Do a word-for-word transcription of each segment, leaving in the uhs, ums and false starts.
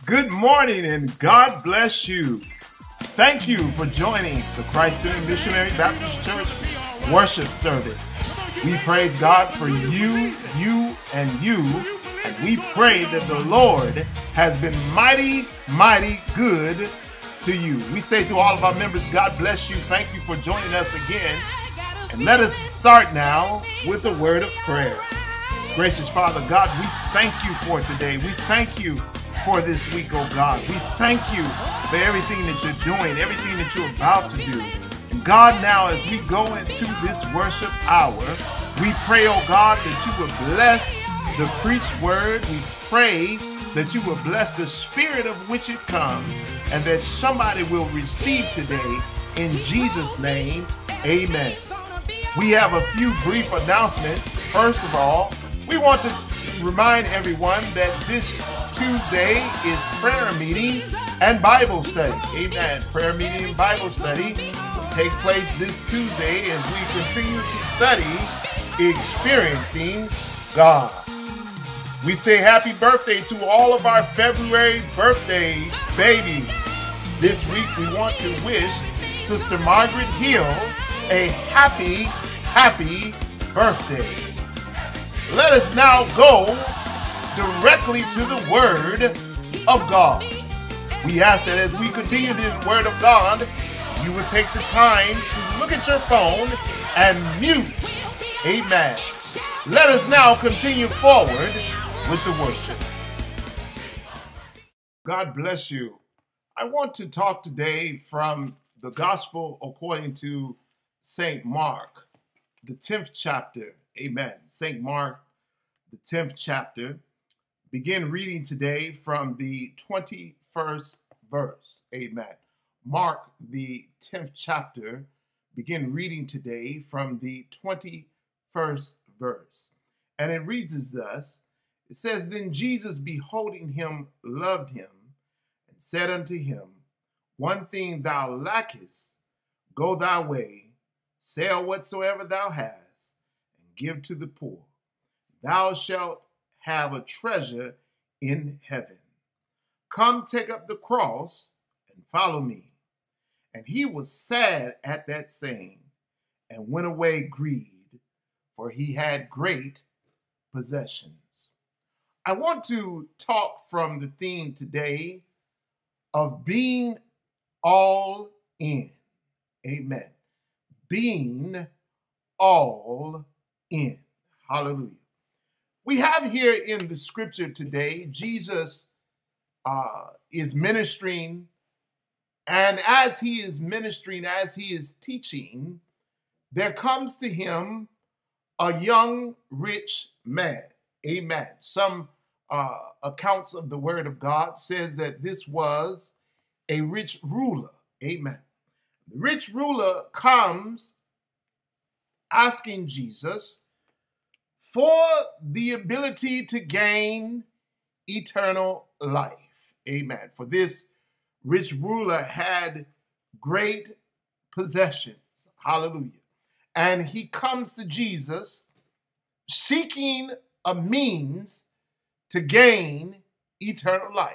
Good morning and God bless you. Thank you for joining the Christ-centered Missionary Baptist Church worship service. We praise God for you, you, and you, and we pray that the Lord has been mighty, mighty good to you. We say to all of our members, God bless you. Thank you for joining us again. And let us start now with a word of prayer. Gracious Father God, we thank you for today. We thank you for this week, oh God. We thank you for everything that you're doing, everything that you're about to do. And God, now as we go into this worship hour, we pray, oh God, that you will bless the preached word. We pray that you will bless the spirit of which it comes and that somebody will receive today in Jesus' name. Amen. We have a few brief announcements. First of all, we want to remind everyone that this Tuesday is prayer meeting and Bible study. Amen. Prayer meeting and Bible study will take place this Tuesday as we continue to study experiencing God. We say happy birthday to all of our February birthday babies. This week we want to wish Sister Margaret Hill a happy, happy birthday. Let us now go directly to the Word of God. We ask that as we continue the Word of God, you will take the time to look at your phone and mute. Amen. Let us now continue forward with the worship. God bless you. I want to talk today from the Gospel according to Saint Mark, the tenth chapter. Amen. Saint Mark, the tenth chapter. Begin reading today from the twenty-first verse. Amen. Mark, the tenth chapter. Begin reading today from the twenty-first verse. And it reads as thus. It says, Then Jesus, beholding him, loved him, and said unto him, One thing thou lackest, go thy way, sell whatsoever thou hast, and give to the poor. Thou shalt have a treasure in heaven. Come, take up the cross and follow me. And he was sad at that saying, and went away grieved, for he had great possessions. I want to talk from the theme today of being all in. Amen. Being all in. Hallelujah. We have here in the scripture today, Jesus uh, is ministering, and as he is ministering, as he is teaching, there comes to him a young rich man. Amen. Some uh, accounts of the word of God says that this was a rich ruler. Amen. The rich ruler comes asking Jesus for the ability to gain eternal life. Amen. For this rich ruler had great possessions. Hallelujah. And he comes to Jesus seeking a means to gain eternal life.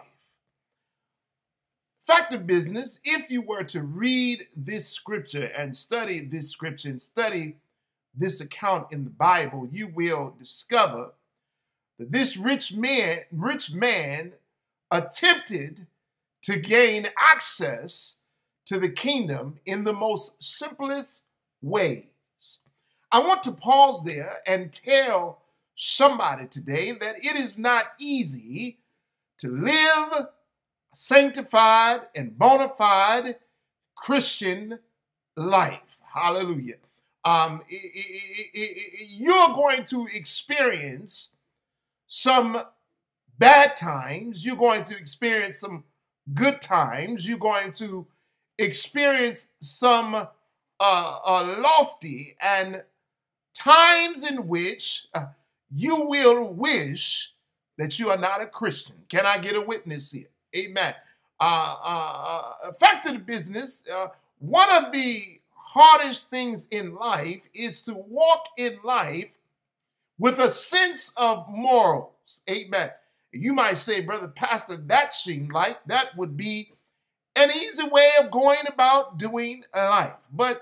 Fact of business, if you were to read this scripture and study this scripture and study this account in the Bible, you will discover that this rich man, rich man attempted to gain access to the kingdom in the most simplest ways. I want to pause there and tell somebody today that it is not easy to live a sanctified and bona fide Christian life. Hallelujah. Um, it, it, it, it, you're going to experience some bad times. You're going to experience some good times. You're going to experience some uh, uh, lofty and times in which uh, you will wish that you are not a Christian. Can I get a witness here? Amen. Uh, uh, fact of the business, uh, one of the hardest things in life is to walk in life with a sense of morals. Amen. You might say, Brother Pastor, that seemed like that would be an easy way of going about doing life. But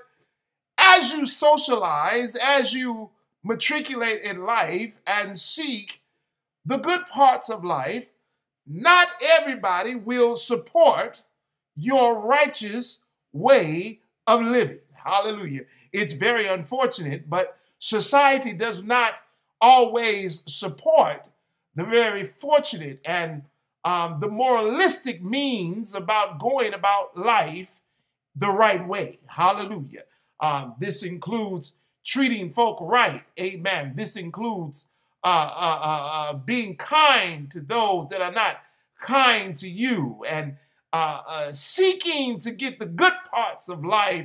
as you socialize, as you matriculate in life and seek the good parts of life, not everybody will support your righteous way of living. Hallelujah. It's very unfortunate, but society does not always support the very fortunate and um, the moralistic means about going about life the right way. Hallelujah. Um, this includes treating folk right. Amen. This includes uh, uh, uh, uh, being kind to those that are not kind to you, and uh, uh, seeking to get the good parts of life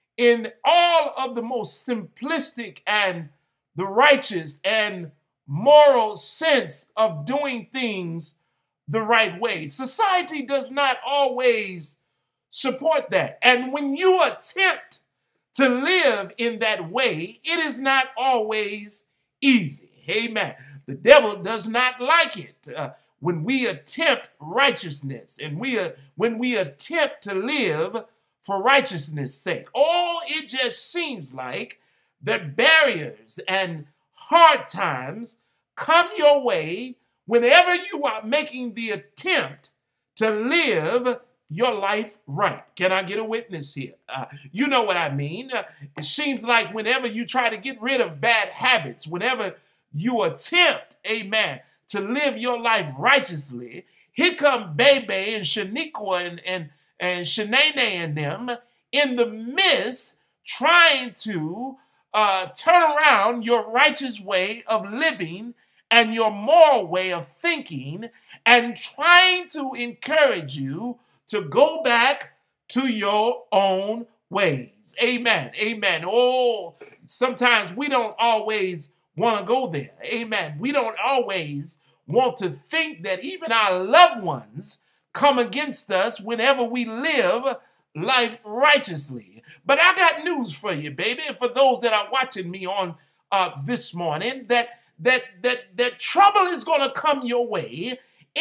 in all of the most simplistic and the righteous and moral sense of doing things the right way. Society does not always support that. And when you attempt to live in that way, it is not always easy. Amen. The devil does not like it uh, when we attempt righteousness and we uh, when we attempt to live for righteousness' sake. Oh, it just seems like that barriers and hard times come your way whenever you are making the attempt to live your life right. Can I get a witness here? Uh, you know what I mean. Uh, it seems like whenever you try to get rid of bad habits, whenever you attempt, amen, to live your life righteously, here come Bebe and Shaniqua and, and, and Shanae and them in the midst trying to uh, turn around your righteous way of living and your moral way of thinking, and trying to encourage you to go back to your own ways. Amen. Amen. Oh, sometimes we don't always want to go there. Amen. We don't always want to think that even our loved ones come against us whenever we live life righteously. But I got news for you, baby, and for those that are watching me on uh, this morning, that that that that trouble is going to come your way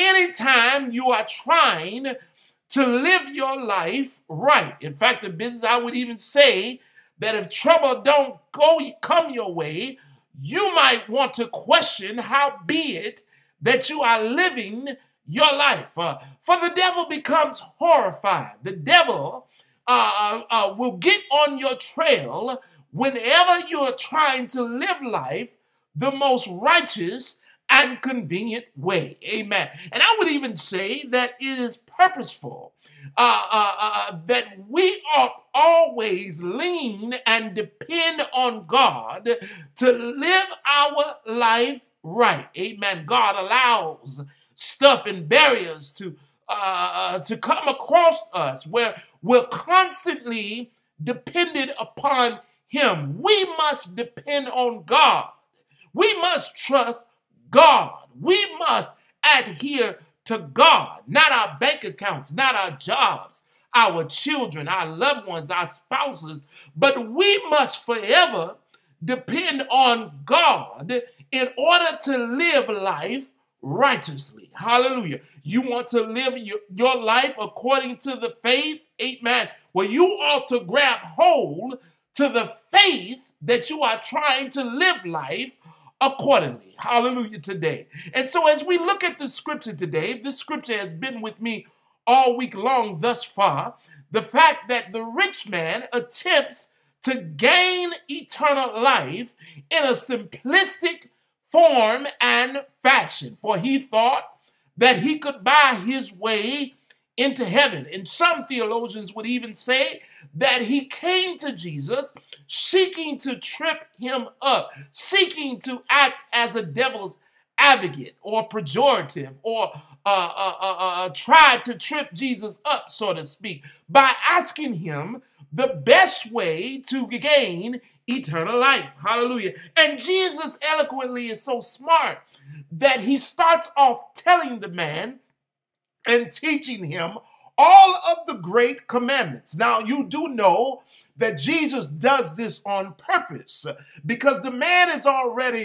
anytime you are trying to live your life right. In fact, the business, I would even say that if trouble don't go come your way, you might want to question how be it that you are living your life. Uh, for the devil becomes horrified. The devil uh, uh, will get on your trail whenever you are trying to live life the most righteous and convenient way. Amen. And I would even say that it is purposeful uh, uh, uh, that we ought always lean and depend on God to live our life right. Amen. God allows stuff and barriers to uh, to come across us where we're constantly dependent upon Him. We must depend on God. We must trust God. We must adhere to God, not our bank accounts, not our jobs, our children, our loved ones, our spouses, but we must forever depend on God in order to live life righteously. Hallelujah. You want to live your, your life according to the faith? Amen. Well, you ought to grab hold to the faith that you are trying to live life accordingly. Hallelujah today. And so as we look at the scripture today, this scripture has been with me all week long thus far. The fact that the rich man attempts to gain eternal life in a simplistic form and fashion, for he thought that he could buy his way into heaven. And some theologians would even say that he came to Jesus seeking to trip him up, seeking to act as a devil's advocate or pejorative, or uh, uh, uh, uh, try to trip Jesus up, so to speak, by asking him the best way to gain eternal life. Hallelujah. And Jesus eloquently is so smart that he starts off telling the man and teaching him all of the great commandments. Now, you do know that Jesus does this on purpose because the man is already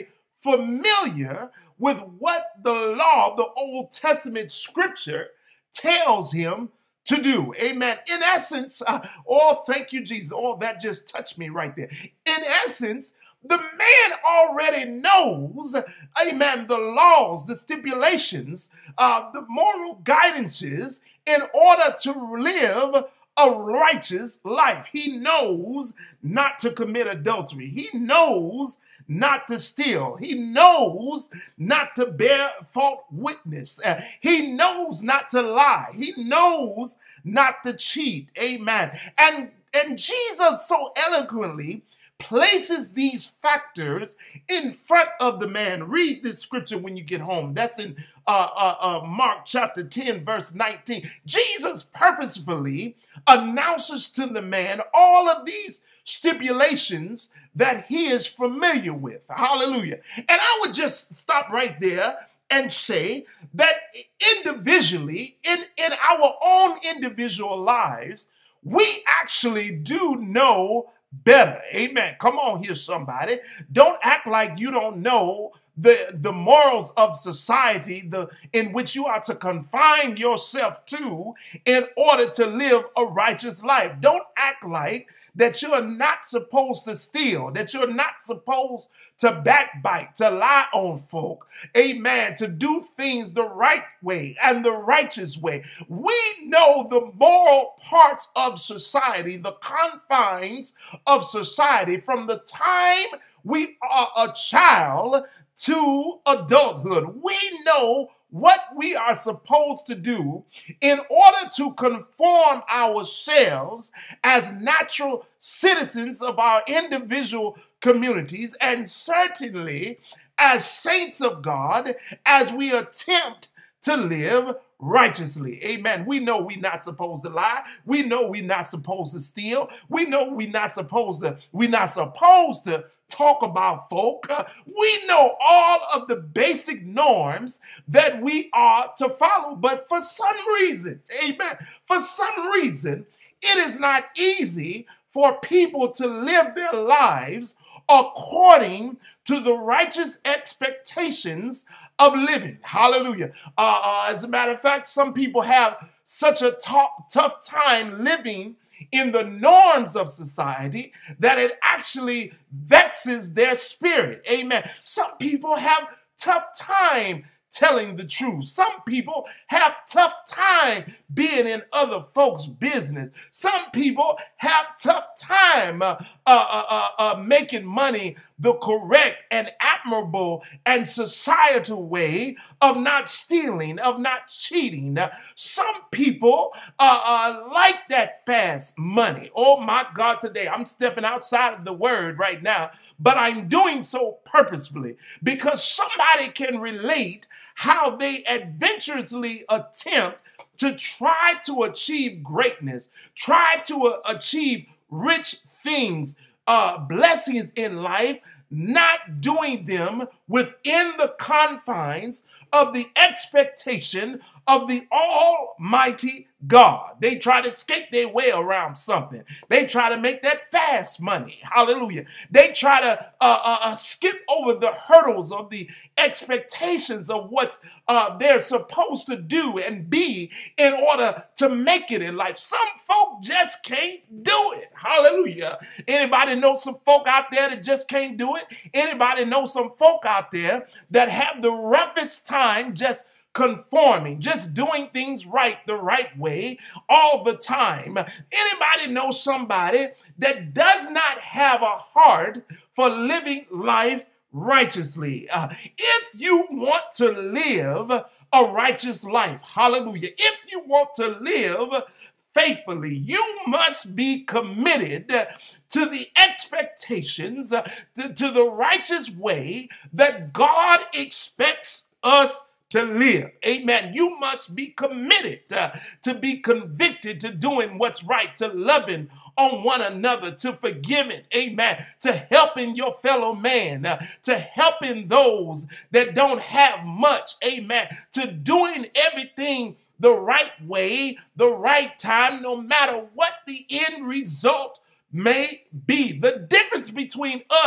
familiar with what the law, the Old Testament scripture tells him to do. Amen. In essence, uh, oh, thank you, Jesus. Oh, that just touched me right there. In essence, the man already knows, amen, the laws, the stipulations, uh, the moral guidances in order to live a righteous life. He knows not to commit adultery. He knows not to steal. He knows not to bear false witness. Uh, he knows not to lie. He knows not to cheat. Amen. And, and Jesus so eloquently places these factors in front of the man. Read this scripture when you get home. That's in uh, uh, uh, Mark chapter ten, verse nineteen. Jesus purposefully announces to the man all of these stipulations that he is familiar with. Hallelujah. And I would just stop right there and say that individually, in, in our own individual lives, we actually do know better. Amen. Come on here, somebody. Don't act like you don't know the, the morals of society the, in which you are to confine yourself to in order to live a righteous life. Don't act like that you're not supposed to steal, that you're not supposed to backbite, to lie on folk, amen, to do things the right way and the righteous way. We know the moral parts of society, the confines of society from the time we are a child to adulthood. We know what we are supposed to do in order to conform ourselves as natural citizens of our individual communities, and certainly as saints of God, as we attempt to live righteously. Amen. We know we're not supposed to lie. We know we're not supposed to steal. We know we're not supposed to, we're not supposed to talk about folk. Uh, we know all of the basic norms that we are to follow, but for some reason, amen, for some reason, it is not easy for people to live their lives according to the righteous expectations of living. Hallelujah. Uh, uh, as a matter of fact, some people have such a tough time living in the norms of society that it actually vexes their spirit. Amen. Some people have tough time telling the truth. Some people have tough time being in other folks' business. Some people have tough time uh, uh, uh, uh, making money the correct and admirable and societal way of not stealing, of not cheating. Uh, some people uh, uh, like that fast money. Oh my God, today I'm stepping outside of the word right now, but I'm doing so purposefully because somebody can relate how they adventurously attempt to try to achieve greatness, try to uh, achieve rich things, uh, blessings in life, not doing them within the confines of the expectation of the Almighty God. They try to skate their way around something. They try to make that fast money. Hallelujah. They try to uh, uh, uh, skip over the hurdles of the expectations of what uh, they're supposed to do and be in order to make it in life. Some folk just can't do it. Hallelujah. Anybody know some folk out there that just can't do it? Anybody know some folk out there that have the roughest time just conforming, just doing things right the right way all the time? Anybody know somebody that does not have a heart for living life righteously? Uh, if you want to live a righteous life, hallelujah, if you want to live faithfully, you must be committed to the expectations, uh, to, to the righteous way that God expects us to live. Amen. You must be committed uh, to be convicted to doing what's right, to loving on one another, to forgiving, amen, to helping your fellow man, uh, to helping those that don't have much, amen, to doing everything the right way, the right time, no matter what the end result may be. The difference between us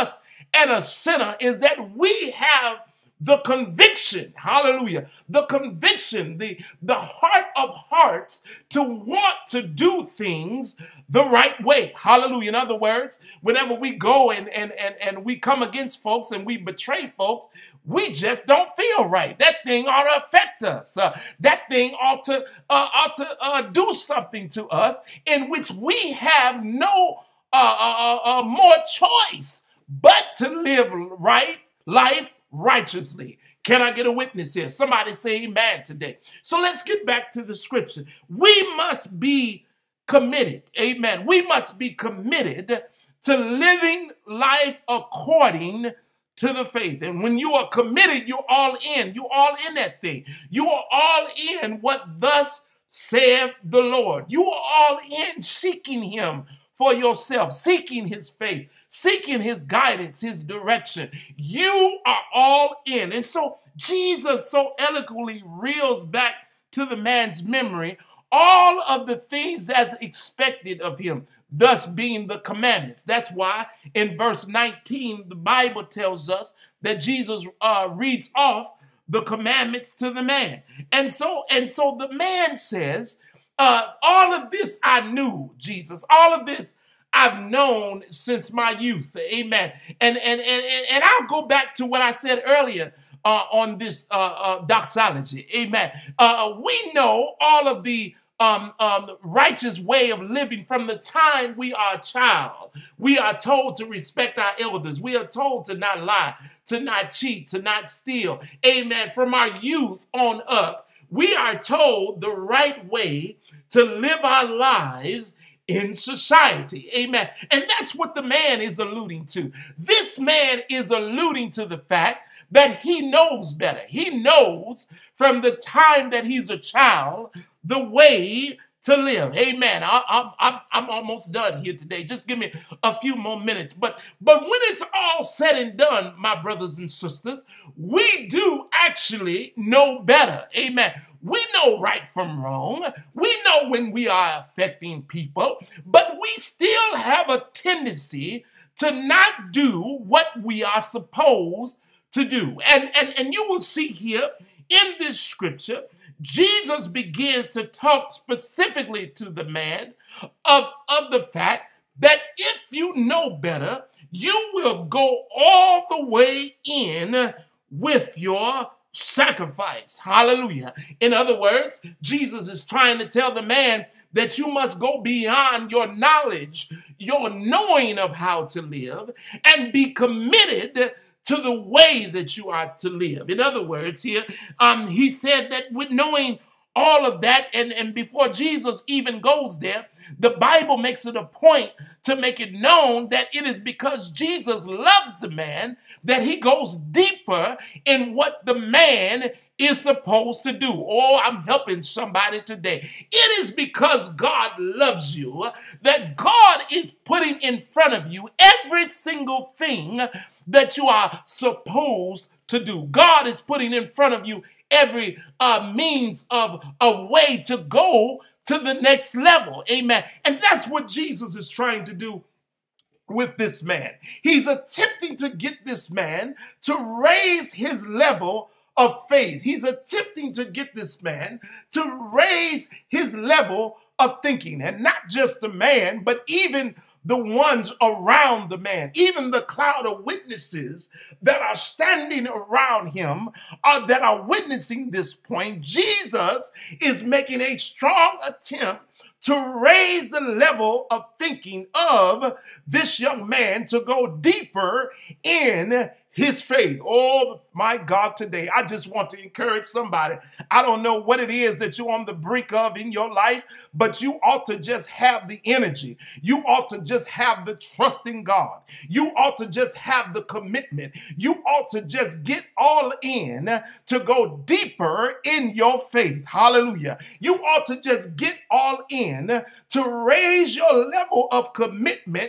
and a sinner is that we have the conviction, hallelujah, the conviction, the, the heart of hearts to want to do things the right way. Hallelujah. In other words, whenever we go and, and, and, and we come against folks and we betray folks, we just don't feel right. That thing ought to affect us. Uh, that thing ought to, uh, ought to uh, do something to us in which we have no uh, uh, uh, more choice but to live right life righteously. Can I get a witness here? Somebody say amen today. So let's get back to the scripture. We must be committed. Amen. We must be committed to living life according to the faith. And when you are committed, you're all in. You're all in that thing. You are all in what thus saith the Lord. You are all in seeking him for yourself, seeking his faith, seeking his guidance, his direction. You are all in. And so Jesus so eloquently reels back to the man's memory all of the things that's expected of him, thus being the commandments. That's why in verse nineteen, the Bible tells us that Jesus uh, reads off the commandments to the man. And so, and so the man says, uh, all of this I knew, Jesus, all of this I've known since my youth. Amen. And, and, and, and I'll go back to what I said earlier uh, on this uh, uh, doxology. Amen. Uh, we know all of the um, um, righteous way of living from the time we are a child. We are told to respect our elders. We are told to not lie, to not cheat, to not steal. Amen. From our youth on up, we are told the right way to live our lives in society. Amen. And that's what the man is alluding to. This man is alluding to the fact that he knows better. He knows from the time that he's a child the way to live. Amen. I, I, I'm, I'm almost done here today. Just give me a few more minutes. But, but when it's all said and done, my brothers and sisters, we do actually know better. Amen. We know right from wrong. We know when we are affecting people, but we still have a tendency to not do what we are supposed to do. And, and, and you will see here in this scripture, Jesus begins to talk specifically to the man of, of the fact that if you know better, you will go all the way in with your sacrifice. Hallelujah. In other words, Jesus is trying to tell the man that you must go beyond your knowledge, your knowing of how to live, and be committed to the way that you are to live. In other words, here, um, he said that with knowing all of that, and, and before Jesus even goes there, the Bible makes it a point to make it known that it is because Jesus loves the man that he goes deeper in what the man is supposed to do. Oh, I'm helping somebody today. It is because God loves you that God is putting in front of you every single thing that you are supposed to do. God is putting in front of you every uh, means of a way to go to the next level. Amen. And that's what Jesus is trying to do with this man. He's attempting to get this man to raise his level of faith. He's attempting to get this man to raise his level of thinking. And not just the man, but even the ones around the man, even the cloud of witnesses that are standing around him, are, that are witnessing this point. Jesus is making a strong attempt to raise the level of thinking of this young man to go deeper in his faith. Oh, my God, today, I just want to encourage somebody. I don't know what it is that you're on the brink of in your life, but you ought to just have the energy. You ought to just have the trust in God. You ought to just have the commitment. You ought to just get all in to go deeper in your faith. Hallelujah. You ought to just get all in to raise your level of commitment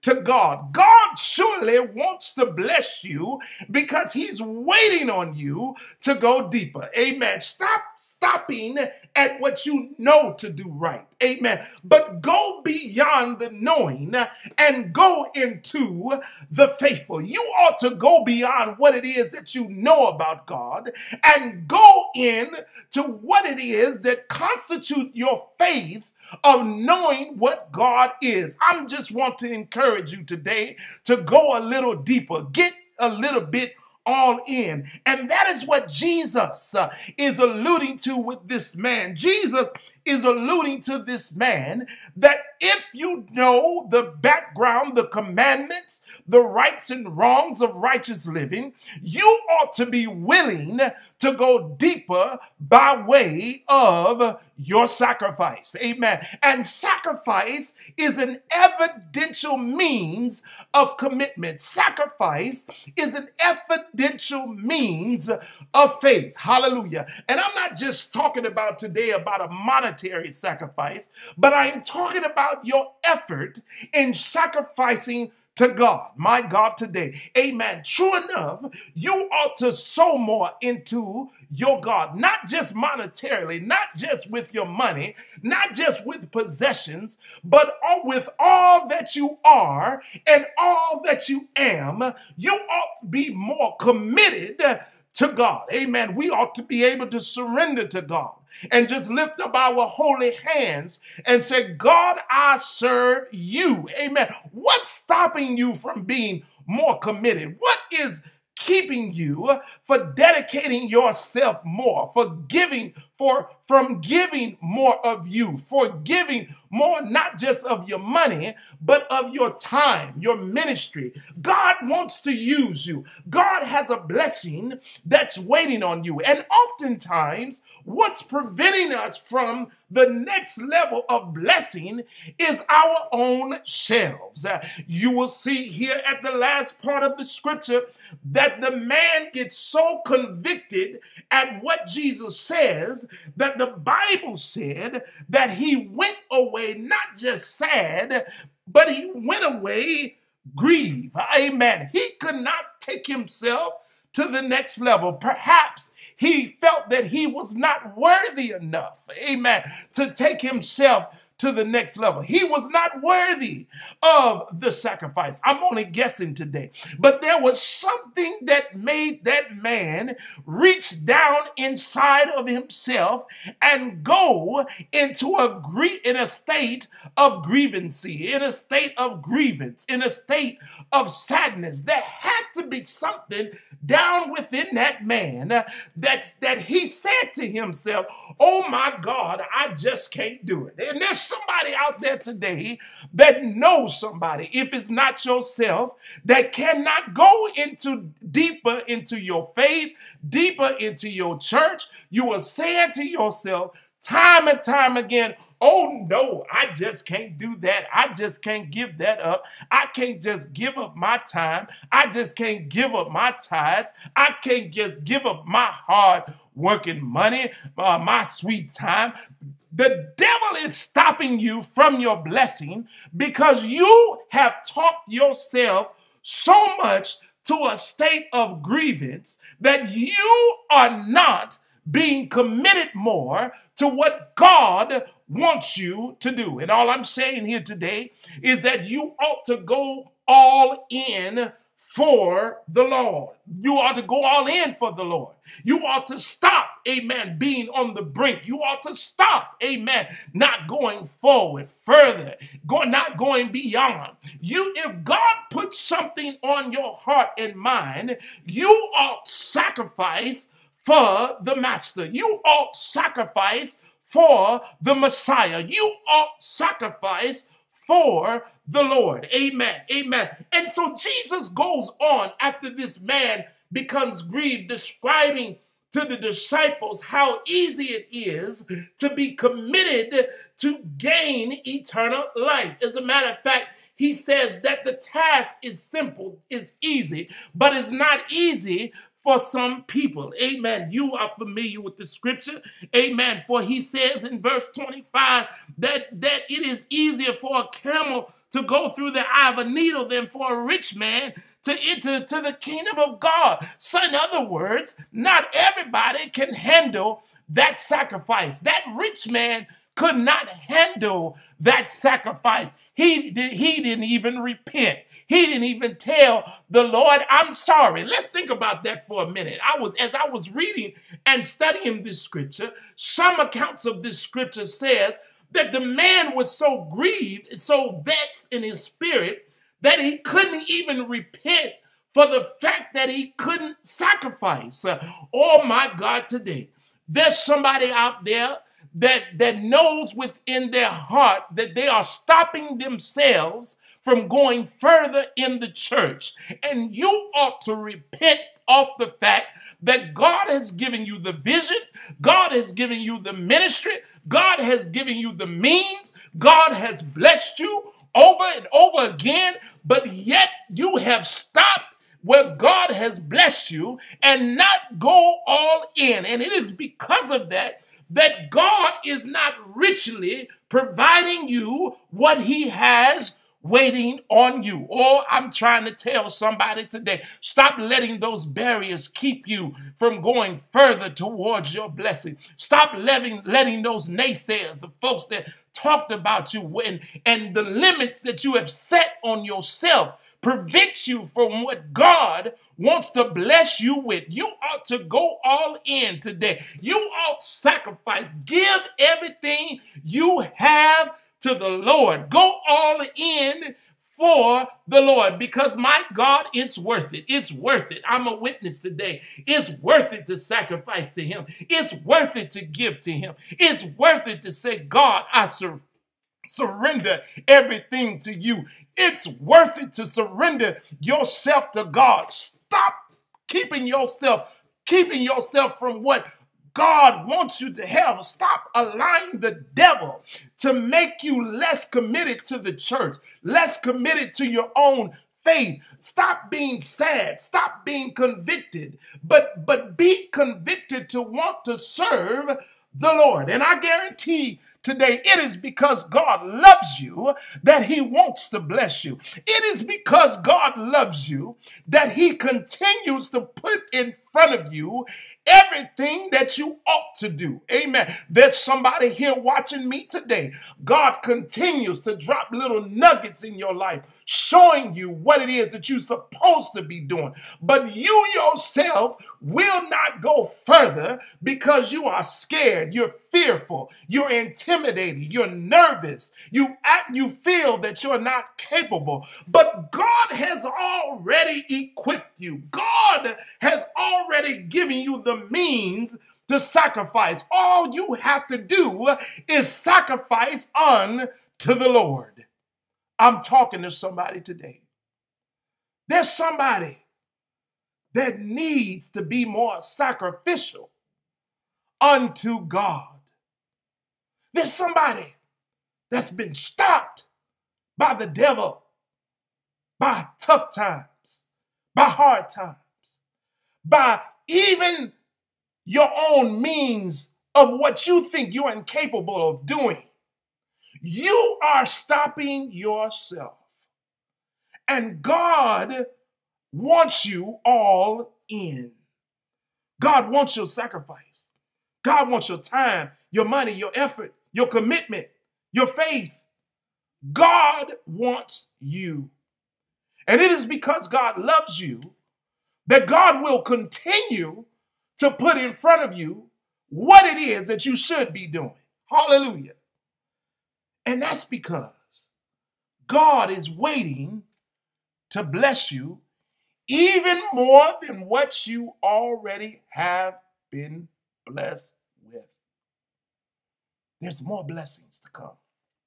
to God. God surely wants to bless you because he's waiting on you to go deeper. Amen. Stop stopping at what you know to do right. Amen. But go beyond the knowing and go into the faithful. You ought to go beyond what it is that you know about God and go in to what it is that constitute your faith of knowing what God is. I'm just want to encourage you today to go a little deeper, get a little bit all in. And that is what Jesus uh, is alluding to with this man. Jesus is alluding to this man that if you know the background, the commandments, the rights and wrongs of righteous living, you ought to be willing to go deeper by way of your sacrifice. Amen. And sacrifice is an evidential means of commitment. Sacrifice is an evidential means of faith. Hallelujah. And I'm not just talking about today about a monetary sacrifice, but I'm talking about your effort in sacrificing to God, my God, today. Amen. True enough, you ought to sow more into your God, not just monetarily, not just with your money, not just with possessions, but with all that you are and all that you am. You ought to be more committed to God. Amen. We ought to be able to surrender to God and just lift up our holy hands and say, God, I serve you. Amen. What's stopping you from being more committed? What is keeping you for dedicating yourself more, for giving, for from giving more of you, for giving more, not just of your money, but of your time, your ministry? God wants to use you. God has a blessing that's waiting on you. And oftentimes, what's preventing us from the next level of blessing is our own selves. Uh, you will see here at the last part of the scripture that the man gets so convicted at what Jesus says that the Bible said that he went away not just sad, but he went away grieved. Amen. He could not take himself to the next level. Perhaps he felt that he was not worthy enough, amen, to take himself to the next level. He was not worthy of the sacrifice. I'm only guessing today. But there was something that made that man reach down inside of himself and go into a grie- in a state of grievancy, in a state of grievance, in a state of sadness. There had to be something down within that man that, that he said to himself, oh my God, I just can't do it. And there's somebody out there today that knows somebody, if it's not yourself, that cannot go into deeper into your faith, deeper into your church. You are saying to yourself time and time again, oh no, I just can't do that. I just can't give that up. I can't just give up my time. I just can't give up my tithes. I can't just give up my hard working money, uh, my sweet time. The devil is stopping you from your blessing because you have taught yourself so much to a state of grievance that you are not being committed more to what God wants you to do. And all I'm saying here today is that you ought to go all in for the Lord. You ought to go all in for the Lord. You ought to stop, amen, being on the brink. You ought to stop, amen, not going forward, further, go, not going beyond. You, if God puts something on your heart and mind, you ought sacrifice for the master. You ought sacrifice for the Messiah. You ought sacrifice for the Lord. Amen. Amen. And so Jesus goes on after this man becomes grieved, describing to the disciples how easy it is to be committed to gain eternal life. As a matter of fact, he says that the task is simple, is easy, but it's not easy for some people. Amen. You are familiar with the scripture. Amen. For he says in verse twenty-five that, that it is easier for a camel to to go through the eye of a needle than for a rich man to enter to the kingdom of God. So in other words, not everybody can handle that sacrifice. That rich man could not handle that sacrifice. He, did, he didn't even repent. He didn't even tell the Lord, I'm sorry. Let's think about that for a minute. I was, as I was reading and studying this scripture, some accounts of this scripture says that the man was so grieved, so vexed in his spirit, that he couldn't even repent for the fact that he couldn't sacrifice. Uh, oh my God, today, there's somebody out there that, that knows within their heart that they are stopping themselves from going further in the church. And you ought to repent of the fact that God has given you the vision, God has given you the ministry, God has given you the means, God has blessed you over and over again, but yet you have stopped where God has blessed you and not go all in. And it is because of that that God is not richly providing you what he has waiting on you. Oh, I'm trying to tell somebody today, stop letting those barriers keep you from going further towards your blessing. Stop letting, letting those naysayers, the folks that talked about you and, and the limits that you have set on yourself prevent you from what God wants to bless you with. You ought to go all in today. You ought to sacrifice. Give everything you have to the Lord. Go all in for the Lord, because my God, it's worth it. It's worth it. I'm a witness today. It's worth it to sacrifice to him. It's worth it to give to him. It's worth it to say, God, I sur- surrender everything to you. It's worth it to surrender yourself to God. Stop keeping yourself, keeping yourself from what God wants you to have. Stop allowing the devil to make you less committed to the church, less committed to your own faith. Stop being sad. Stop being convicted, but, but be convicted to want to serve the Lord. And I guarantee today, it is because God loves you that he wants to bless you. It is because God loves you that he continues to put in front of you everything that you ought to do. Amen. There's somebody here watching me today. God continues to drop little nuggets in your life, showing you what it is that you're supposed to be doing. But you yourself will not go further because you are scared. You're fearful. You're intimidated. You're nervous. You act, you feel that you're not capable. But God has already equipped you. God has already given you the means to sacrifice. All you have to do is sacrifice unto the Lord. I'm talking to somebody today. There's somebody that needs to be more sacrificial unto God. There's somebody that's been stopped by the devil, by tough times, by hard times, by even your own means of what you think you're incapable of doing. You are stopping yourself. And God wants you all in. God wants your sacrifice. God wants your time, your money, your effort, your commitment, your faith. God wants you. And it is because God loves you that God will continue to put in front of you what it is that you should be doing. Hallelujah. And that's because God is waiting to bless you even more than what you already have been blessed with. There's more blessings to come.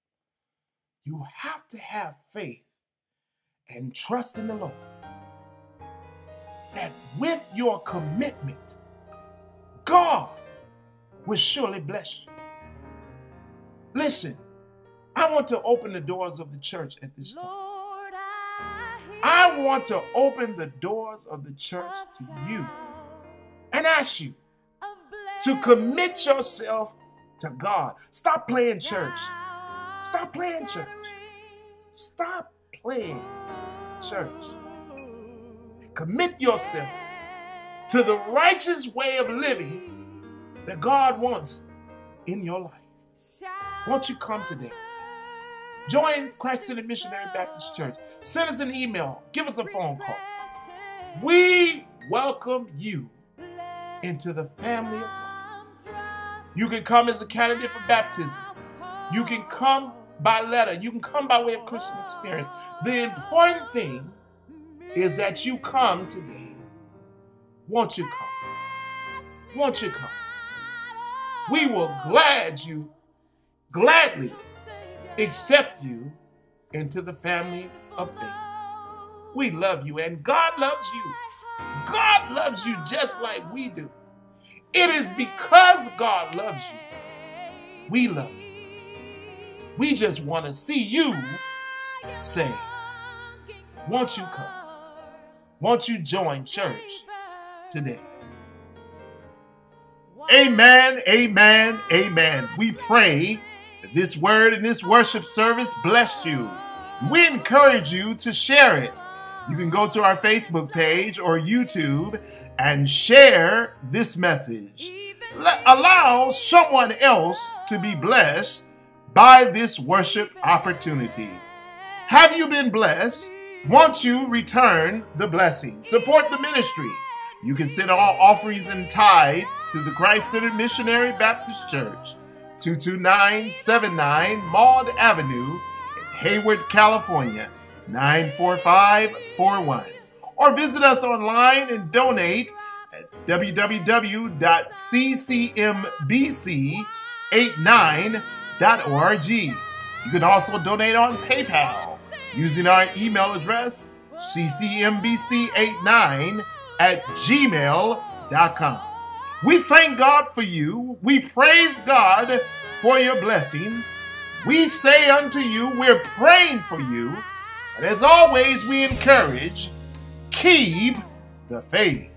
You have to have faith and trust in the Lord that with your commitment, God will surely bless you. Listen, I want to open the doors of the church at this time. Lord, I, I want to open the doors of the church to you and ask you to commit yourself to God. Stop playing church. Stop playing church. Stop playing church. Commit yourself to the righteous way of living that God wants in your life. Won't you come today? Join Christ-Centered Missionary Baptist Church. Send us an email. Give us a phone call. We welcome you into the family of God. You can come as a candidate for baptism. You can come by letter. You can come by way of Christian experience. The important thing is that you come today. Won't you come? Won't you come? We will glad you, gladly accept you into the family of faith. We love you, and God loves you. God loves you just like we do. It is because God loves you, we love you. We just want to see you say, won't you come? Won't you join church today? Amen, amen, amen. We pray that this word and this worship service bless you. We encourage you to share it. You can go to our Facebook page or YouTube and share this message. Let, allow someone else to be blessed by this worship opportunity. Have you been blessed? Won't you return the blessing? Support the ministry. You can send all offerings and tithes to the Christ-Centered Missionary Baptist Church, two two nine seven nine Maud Avenue in Hayward, California, nine four five four one. Or visit us online and donate at w w w dot c c m b c eight nine dot org. You can also donate on PayPal using our email address, c c m b c eight nine at gmail dot com. We thank God for you. We praise God for your blessing. We say unto you, we're praying for you. And as always, we encourage, keep the faith.